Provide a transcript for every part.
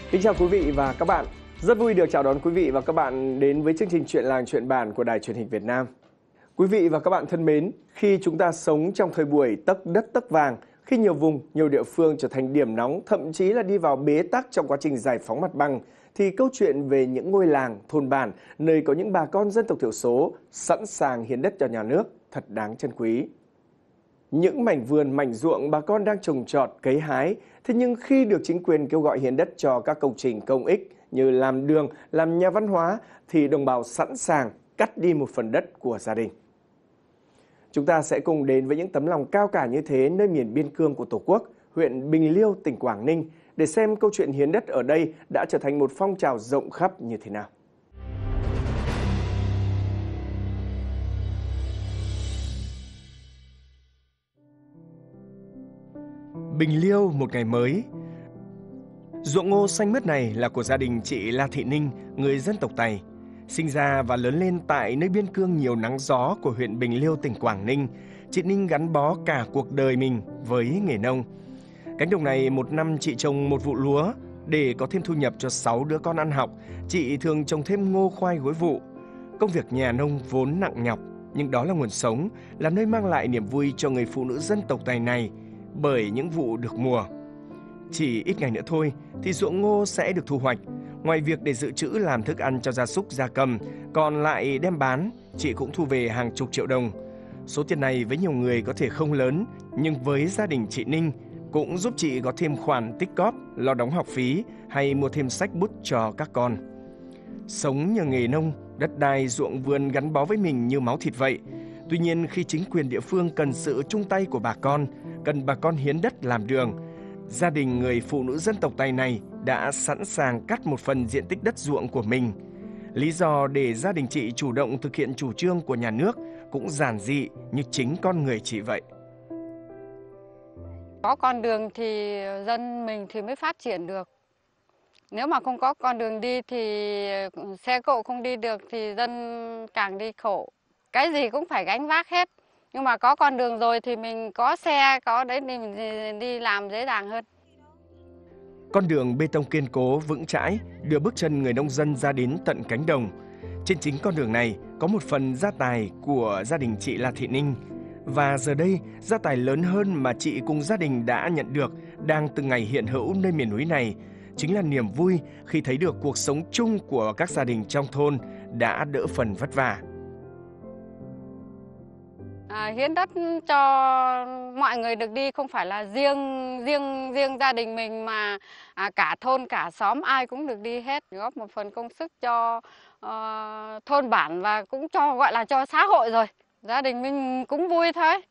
Kính chào quý vị và các bạn. Rất vui được chào đón quý vị và các bạn đến với chương trình Chuyện làng chuyện bản của Đài Truyền hình Việt Nam. Quý vị và các bạn thân mến, khi chúng ta sống trong thời buổi tấc đất tấc vàng, khi nhiều vùng, nhiều địa phương trở thành điểm nóng, thậm chí là đi vào bế tắc trong quá trình giải phóng mặt bằng, thì câu chuyện về những ngôi làng, thôn bản, nơi có những bà con dân tộc thiểu số sẵn sàng hiến đất cho nhà nước thật đáng trân quý. Những mảnh vườn, mảnh ruộng bà con đang trồng trọt, cấy hái, thế nhưng khi được chính quyền kêu gọi hiến đất cho các công trình công ích như làm đường, làm nhà văn hóa thì đồng bào sẵn sàng cắt đi một phần đất của gia đình. Chúng ta sẽ cùng đến với những tấm lòng cao cả như thế nơi miền biên cương của Tổ quốc, huyện Bình Liêu, tỉnh Quảng Ninh để xem câu chuyện hiến đất ở đây đã trở thành một phong trào rộng khắp như thế nào. Bình Liêu một ngày mới. Ruộng ngô xanh mướt này là của gia đình chị La Thị Ninh, người dân tộc Tày. Sinh ra và lớn lên tại nơi biên cương nhiều nắng gió của huyện Bình Liêu, tỉnh Quảng Ninh, chị Ninh gắn bó cả cuộc đời mình với nghề nông. Cánh đồng này một năm chị trồng một vụ lúa. Để có thêm thu nhập cho 6 đứa con ăn học, chị thường trồng thêm ngô khoai gối vụ. Công việc nhà nông vốn nặng nhọc, nhưng đó là nguồn sống, là nơi mang lại niềm vui cho người phụ nữ dân tộc Tày này bởi những vụ được mùa. Chỉ ít ngày nữa thôi thì ruộng ngô sẽ được thu hoạch. Ngoài việc để dự trữ làm thức ăn cho gia súc gia cầm, còn lại đem bán, chị cũng thu về hàng chục triệu đồng. Số tiền này với nhiều người có thể không lớn, nhưng với gia đình chị Ninh cũng giúp chị có thêm khoản tích cóp, lo đóng học phí hay mua thêm sách bút cho các con. Sống nhờ nghề nông, đất đai ruộng vườn gắn bó với mình như máu thịt vậy. Tuy nhiên khi chính quyền địa phương cần sự chung tay của bà con, cần bà con hiến đất làm đường, gia đình người phụ nữ dân tộc Tày này đã sẵn sàng cắt một phần diện tích đất ruộng của mình. Lý do để gia đình chị chủ động thực hiện chủ trương của nhà nước cũng giản dị như chính con người chị vậy. Có con đường thì dân mình thì mới phát triển được. Nếu mà không có con đường đi thì xe cộ không đi được thì dân càng đi khổ. Cái gì cũng phải gánh vác hết. Nhưng mà có con đường rồi thì mình có xe, có đấy thì mình đi làm dễ dàng hơn. Con đường bê tông kiên cố, vững chãi đưa bước chân người nông dân ra đến tận cánh đồng. Trên chính con đường này có một phần gia tài của gia đình chị La Thị Ninh. Và giờ đây, gia tài lớn hơn mà chị cùng gia đình đã nhận được đang từng ngày hiện hữu nơi miền núi này chính là niềm vui khi thấy được cuộc sống chung của các gia đình trong thôn đã đỡ phần vất vả. Hiến đất cho mọi người được đi, không phải là riêng gia đình mình mà cả thôn cả xóm ai cũng được đi hết, góp một phần công sức cho thôn bản và cũng cho gọi là cho xã hội rồi. Gia đình mình cũng vui thôi.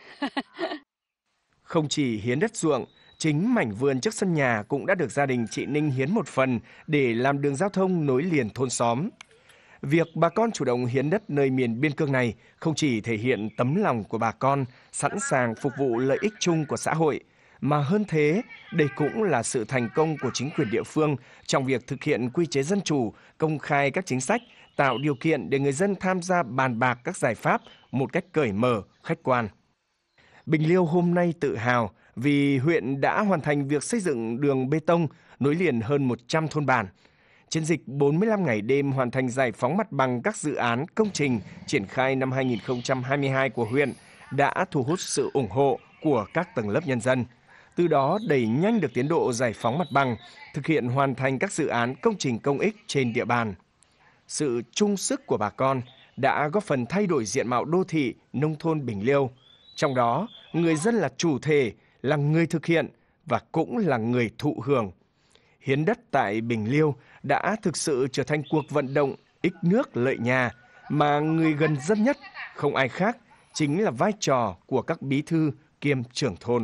Không chỉ hiến đất ruộng, chính mảnh vườn trước sân nhà cũng đã được gia đình chị Ninh hiến một phần để làm đường giao thông nối liền thôn xóm. Việc bà con chủ động hiến đất nơi miền biên cương này không chỉ thể hiện tấm lòng của bà con sẵn sàng phục vụ lợi ích chung của xã hội, mà hơn thế, đây cũng là sự thành công của chính quyền địa phương trong việc thực hiện quy chế dân chủ, công khai các chính sách, tạo điều kiện để người dân tham gia bàn bạc các giải pháp một cách cởi mở, khách quan. Bình Liêu hôm nay tự hào vì huyện đã hoàn thành việc xây dựng đường bê tông nối liền hơn 100 thôn bản. Chiến dịch 45 ngày đêm hoàn thành giải phóng mặt bằng các dự án công trình triển khai năm 2022 của huyện đã thu hút sự ủng hộ của các tầng lớp nhân dân. Từ đó đẩy nhanh được tiến độ giải phóng mặt bằng, thực hiện hoàn thành các dự án công trình công ích trên địa bàn. Sự chung sức của bà con đã góp phần thay đổi diện mạo đô thị, nông thôn Bình Liêu. Trong đó, người dân là chủ thể, là người thực hiện và cũng là người thụ hưởng. Hiến đất tại Bình Liêu đã thực sự trở thành cuộc vận động ích nước lợi nhà mà người gần dân nhất không ai khác chính là vai trò của các bí thư kiêm trưởng thôn.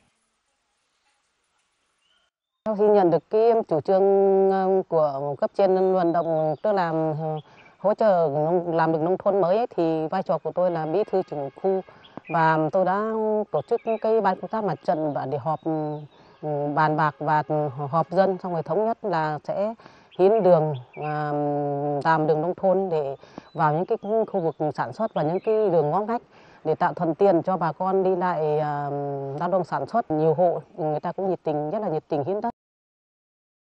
Sau khi nhận được cái chủ trương của cấp trên vận động tức là hỗ trợ làm được nông thôn mới ấy, thì vai trò của tôi là bí thư trưởng khu và tôi đã tổ chức cái ban công tác mặt trận và để họp bàn bạc và họp dân, xong rồi thống nhất là sẽ hiến đường làm đường nông thôn để vào những cái khu vực sản xuất và những cái đường ngõ ngách để tạo thuận tiện cho bà con đi lại lao động sản xuất. Nhiều hộ người ta cũng nhiệt tình, rất là nhiệt tình hiến đất.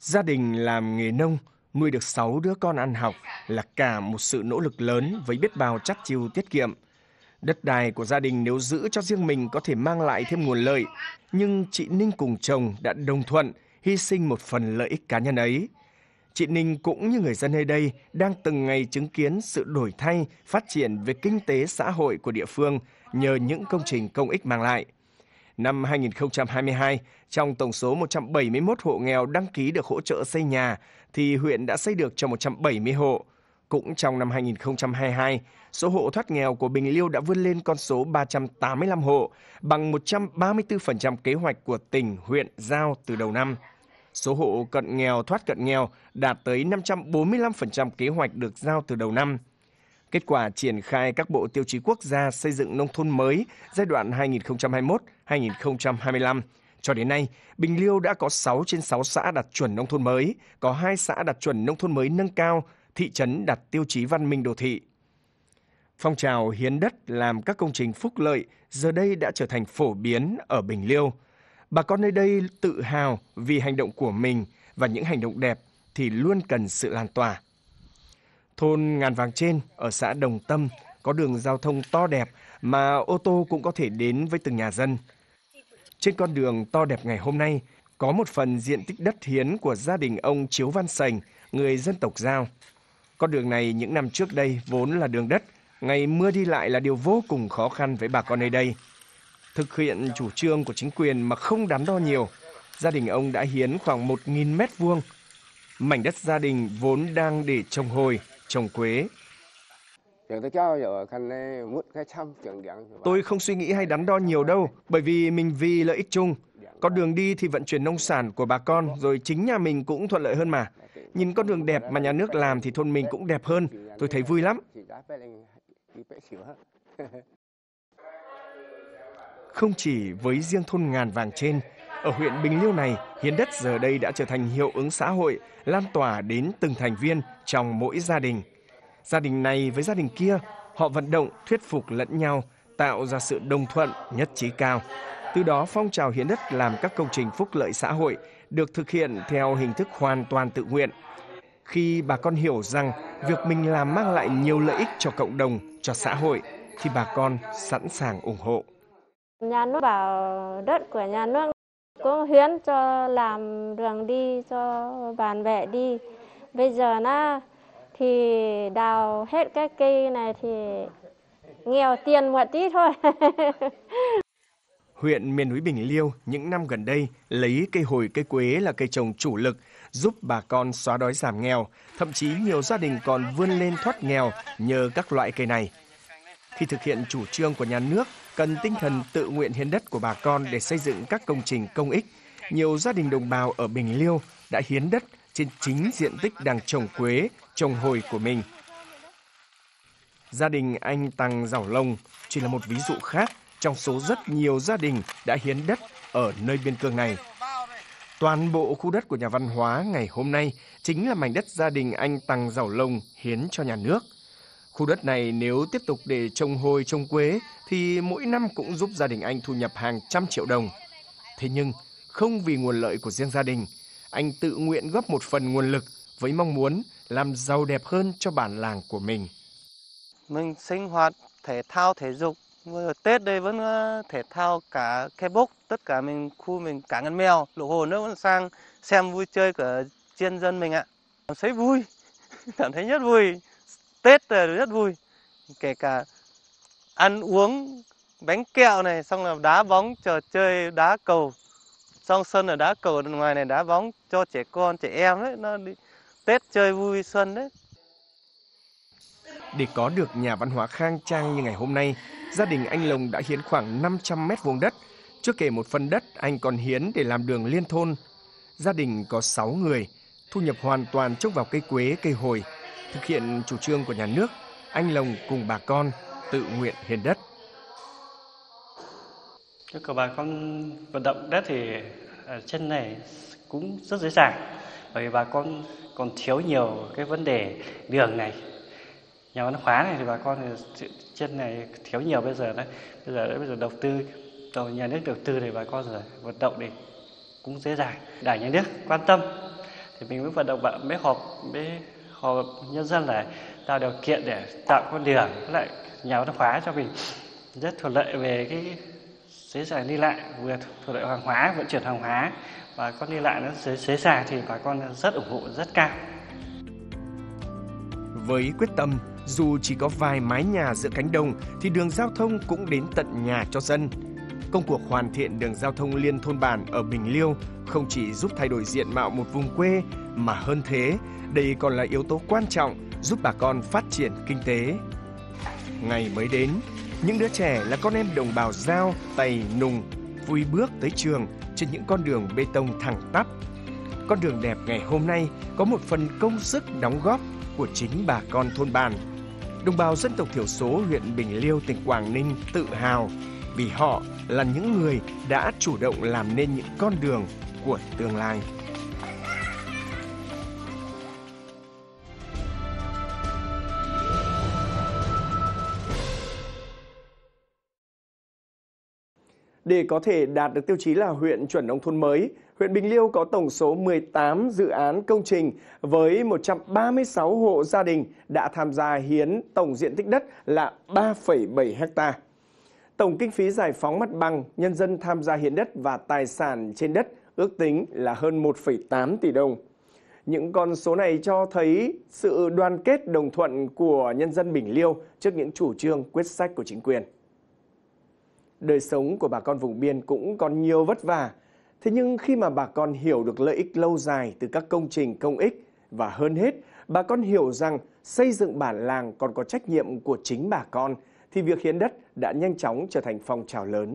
Gia đình làm nghề nông, nuôi được 6 đứa con ăn học là cả một sự nỗ lực lớn với biết bao chắt chiu tiết kiệm. Đất đai của gia đình nếu giữ cho riêng mình có thể mang lại thêm nguồn lợi, nhưng chị Ninh cùng chồng đã đồng thuận hy sinh một phần lợi ích cá nhân ấy. Chị Ninh cũng như người dân nơi đây đang từng ngày chứng kiến sự đổi thay, phát triển về kinh tế xã hội của địa phương nhờ những công trình công ích mang lại. Năm 2022, trong tổng số 171 hộ nghèo đăng ký được hỗ trợ xây nhà, thì huyện đã xây được cho 170 hộ. Cũng trong năm 2022, số hộ thoát nghèo của Bình Liêu đã vươn lên con số 385 hộ, bằng 134% kế hoạch của tỉnh, huyện giao từ đầu năm. Số hộ cận nghèo thoát cận nghèo đạt tới 545% kế hoạch được giao từ đầu năm. Kết quả triển khai các bộ tiêu chí quốc gia xây dựng nông thôn mới giai đoạn 2021-2025. Cho đến nay, Bình Liêu đã có 6 trên 6 xã đạt chuẩn nông thôn mới, có 2 xã đạt chuẩn nông thôn mới nâng cao, thị trấn đạt tiêu chí văn minh đô thị. Phong trào hiến đất làm các công trình phúc lợi giờ đây đã trở thành phổ biến ở Bình Liêu. Bà con nơi đây tự hào vì hành động của mình và những hành động đẹp thì luôn cần sự lan tỏa. Thôn Ngàn Vàng Trên ở xã Đồng Tâm có đường giao thông to đẹp mà ô tô cũng có thể đến với từng nhà dân. Trên con đường to đẹp ngày hôm nay có một phần diện tích đất hiến của gia đình ông Chiếu Văn Sành, người dân tộc Dao. Con đường này những năm trước đây vốn là đường đất, ngày mưa đi lại là điều vô cùng khó khăn với bà con nơi đây. Thực hiện chủ trương của chính quyền mà không đắn đo nhiều, gia đình ông đã hiến khoảng 1.000 mét vuông. Mảnh đất gia đình vốn đang để trồng hồi, trồng quế. Tôi không suy nghĩ hay đắn đo nhiều đâu, bởi vì mình vì lợi ích chung. Con đường đi thì vận chuyển nông sản của bà con, rồi chính nhà mình cũng thuận lợi hơn mà. Nhìn con đường đẹp mà nhà nước làm thì thôn mình cũng đẹp hơn, tôi thấy vui lắm. Không chỉ với riêng thôn Ngàn Vàng Trên, ở huyện Bình Liêu này, hiến đất giờ đây đã trở thành hiệu ứng xã hội, lan tỏa đến từng thành viên trong mỗi gia đình. Gia đình này với gia đình kia, họ vận động, thuyết phục lẫn nhau, tạo ra sự đồng thuận, nhất trí cao. Từ đó phong trào hiến đất làm các công trình phúc lợi xã hội được thực hiện theo hình thức hoàn toàn tự nguyện. Khi bà con hiểu rằng việc mình làm mang lại nhiều lợi ích cho cộng đồng, cho xã hội, thì bà con sẵn sàng ủng hộ. Nhà nước bảo đất của nhà nước cũng hiến cho làm đường đi cho bản vệ đi. Bây giờ thì đào hết cái cây này thì nghèo tiền một tí thôi. Huyện miền núi Bình Liêu những năm gần đây lấy cây hồi cây quế là cây trồng chủ lực, giúp bà con xóa đói giảm nghèo, thậm chí nhiều gia đình còn vươn lên thoát nghèo nhờ các loại cây này. Khi thực hiện chủ trương của nhà nước, cần tinh thần tự nguyện hiến đất của bà con để xây dựng các công trình công ích, nhiều gia đình đồng bào ở Bình Liêu đã hiến đất trên chính diện tích đang trồng quế, trồng hồi của mình. Gia đình anh Tăng Giảo Lông chỉ là một ví dụ khác trong số rất nhiều gia đình đã hiến đất ở nơi biên cương này. Toàn bộ khu đất của nhà văn hóa ngày hôm nay chính là mảnh đất gia đình anh Tăng Giảo Lông hiến cho nhà nước. Khu đất này nếu tiếp tục để trồng hồi trồng quế thì mỗi năm cũng giúp gia đình anh thu nhập hàng trăm triệu đồng. Thế nhưng không vì nguồn lợi của riêng gia đình, anh tự nguyện góp một phần nguồn lực với mong muốn làm giàu đẹp hơn cho bản làng của mình. Mình sinh hoạt thể thao thể dục, Tết đây vẫn thể thao cả ke bốc, tất cả mình khu mình cả ngân mèo, lộ hồ nữa vẫn sang xem vui chơi của nhân dân mình ạ. Cảm thấy vui, cảm thấy rất vui. Tết rất vui, kể cả ăn uống bánh kẹo này, xong là đá bóng, trò chơi đá cầu, trong sân là đá cầu, ngoài này đá bóng cho trẻ con, trẻ em đấy, nó đi Tết chơi vui xuân đấy. Để có được nhà văn hóa khang trang như ngày hôm nay, gia đình anh Lồng đã hiến khoảng 500 mét vuông đất. Chưa kể một phần đất anh còn hiến để làm đường liên thôn. Gia đình có 6 người, thu nhập hoàn toàn trông vào cây quế, cây hồi. Thực hiện chủ trương của nhà nước, anh Lồng cùng bà con tự nguyện hiến đất. Của bà con vận động đất thì ở trên này cũng rất dễ dàng, bởi vì bà con còn thiếu nhiều cái vấn đề đường này, nhà văn hóa này thì bà con thì trên này thiếu nhiều bây giờ đầu tư, nhà nước đầu tư thì bà con rồi vận động thì cũng dễ dàng. Đảng nhà nước quan tâm thì mình mới vận động bạn mới họp nhân dân là tạo điều kiện để tạo con đường với lại nhà văn hóa cho mình rất thuận lợi về cái dễ dàng đi lại, vừa thuận lợi hàng hóa, vận chuyển hàng hóa và con đi lại nó dễ dàng thì bà con rất ủng hộ, rất cao. Với quyết tâm, dù chỉ có vài mái nhà giữa cánh đồng thì đường giao thông cũng đến tận nhà cho dân. Công cuộc hoàn thiện đường giao thông liên thôn bản ở Bình Liêu không chỉ giúp thay đổi diện mạo một vùng quê, mà hơn thế, đây còn là yếu tố quan trọng giúp bà con phát triển kinh tế. Ngày mới đến, những đứa trẻ là con em đồng bào Dao, Tày, Nùng vui bước tới trường trên những con đường bê tông thẳng tắp. Con đường đẹp ngày hôm nay có một phần công sức đóng góp của chính bà con thôn bản. Đồng bào dân tộc thiểu số huyện Bình Liêu, tỉnh Quảng Ninh tự hào vì họ là những người đã chủ động làm nên những con đường của tương lai. Để có thể đạt được tiêu chí là huyện chuẩn nông thôn mới, huyện Bình Liêu có tổng số 18 dự án công trình với 136 hộ gia đình đã tham gia hiến tổng diện tích đất là 3,7 ha. Tổng kinh phí giải phóng mặt bằng, nhân dân tham gia hiến đất và tài sản trên đất ước tính là hơn 1,8 tỷ đồng. Những con số này cho thấy sự đoàn kết đồng thuận của nhân dân Bình Liêu trước những chủ trương quyết sách của chính quyền. Đời sống của bà con vùng biên cũng còn nhiều vất vả. Thế nhưng khi mà bà con hiểu được lợi ích lâu dài từ các công trình công ích và hơn hết, bà con hiểu rằng xây dựng bản làng còn có trách nhiệm của chính bà con, thì việc hiến đất đã nhanh chóng trở thành phong trào lớn.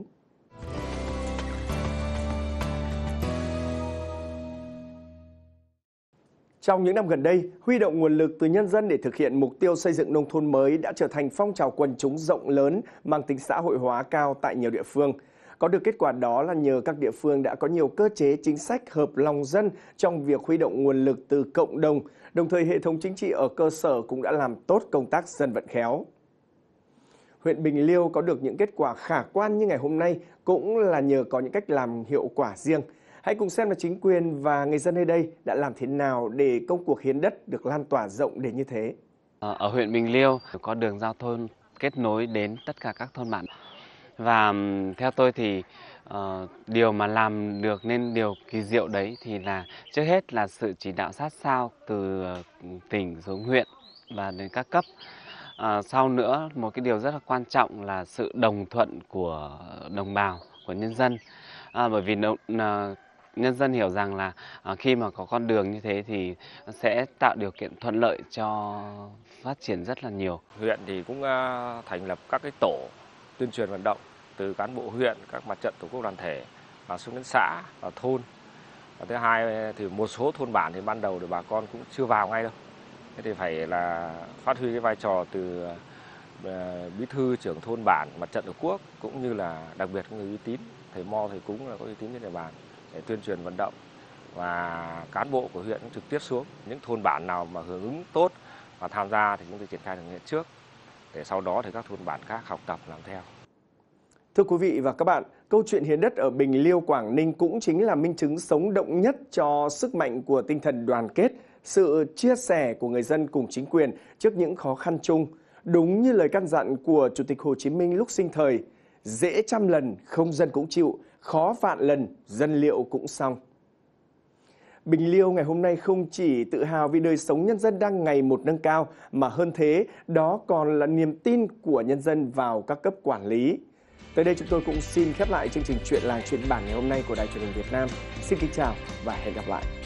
Trong những năm gần đây, huy động nguồn lực từ nhân dân để thực hiện mục tiêu xây dựng nông thôn mới đã trở thành phong trào quần chúng rộng lớn mang tính xã hội hóa cao tại nhiều địa phương. Có được kết quả đó là nhờ các địa phương đã có nhiều cơ chế chính sách hợp lòng dân trong việc huy động nguồn lực từ cộng đồng, đồng thời hệ thống chính trị ở cơ sở cũng đã làm tốt công tác dân vận khéo. Huyện Bình Liêu có được những kết quả khả quan như ngày hôm nay cũng là nhờ có những cách làm hiệu quả riêng. Hãy cùng xem là chính quyền và người dân nơi đây đã làm thế nào để công cuộc hiến đất được lan tỏa rộng đến như thế. Ở huyện Bình Liêu có đường giao thông kết nối đến tất cả các thôn bản. Và theo tôi thì điều mà làm được nên điều kỳ diệu đấy thì là trước hết là sự chỉ đạo sát sao từ tỉnh xuống huyện và đến các cấp. Sau nữa một cái điều rất là quan trọng là sự đồng thuận của đồng bào, của nhân dân. Bởi vì nhân dân hiểu rằng là khi mà có con đường như thế thì sẽ tạo điều kiện thuận lợi cho phát triển rất là nhiều. Huyện thì cũng thành lập các cái tổ tuyên truyền vận động từ cán bộ huyện, các mặt trận tổ quốc đoàn thể và xuống đến xã và thôn. Và thứ hai thì một số thôn bản thì ban đầu thì bà con cũng chưa vào ngay đâu. Thế thì phải là phát huy cái vai trò từ bí thư trưởng thôn bản, mặt trận tổ quốc cũng như là đặc biệt người uy tín, thầy Mo, thầy Cúng là có uy tín trên địa bàn để tuyên truyền vận động, và cán bộ của huyện cũng trực tiếp xuống những thôn bản nào mà hưởng ứng tốt và tham gia thì chúng tôi triển khai thực hiện trước, để sau đó thì các thôn bản khác học tập làm theo. Thưa quý vị và các bạn, câu chuyện hiến đất ở Bình Liêu, Quảng Ninh cũng chính là minh chứng sống động nhất cho sức mạnh của tinh thần đoàn kết, sự chia sẻ của người dân cùng chính quyền trước những khó khăn chung. Đúng như lời căn dặn của Chủ tịch Hồ Chí Minh lúc sinh thời, dễ trăm lần không dân cũng chịu, khó vạn lần dân liệu cũng xong. Bình Liêu ngày hôm nay không chỉ tự hào vì đời sống nhân dân đang ngày một nâng cao, mà hơn thế, đó còn là niềm tin của nhân dân vào các cấp quản lý. Tới đây chúng tôi cũng xin khép lại chương trình Chuyện làng chuyện bản ngày hôm nay của Đài Truyền hình Việt Nam. Xin kính chào và hẹn gặp lại.